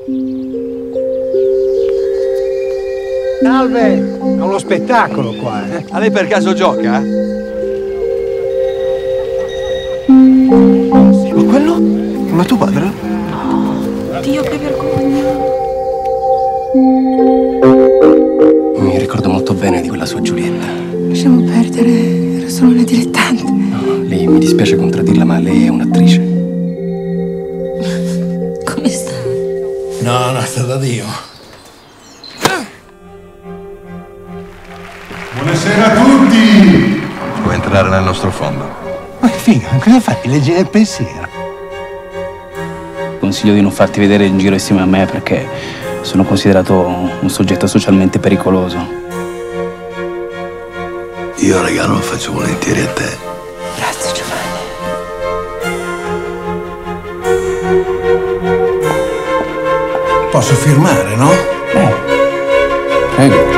Salve! È uno spettacolo qua, eh? A lei per caso gioca? Ma quello? Ma tuo padre? No, Dio, che vergogna. Mi ricordo molto bene di quella sua Giulietta. Lasciamo perdere, era solo una dilettante. No, lei mi dispiace contraddirla, ma lei è un'attrice. Come sta? No, sta da Dio. Buonasera a tutti! Vuoi entrare nel nostro fondo? Ma figa, cosa fai? Leggi nel pensiero. Consiglio di non farti vedere in giro insieme a me perché sono considerato un soggetto socialmente pericoloso. Io il regalo lo faccio volentieri a te. Grazie, Giovanni. Posso firmare, no? Prego.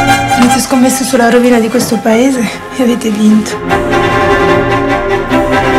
Avete scommesso sulla rovina di questo paese e avete vinto.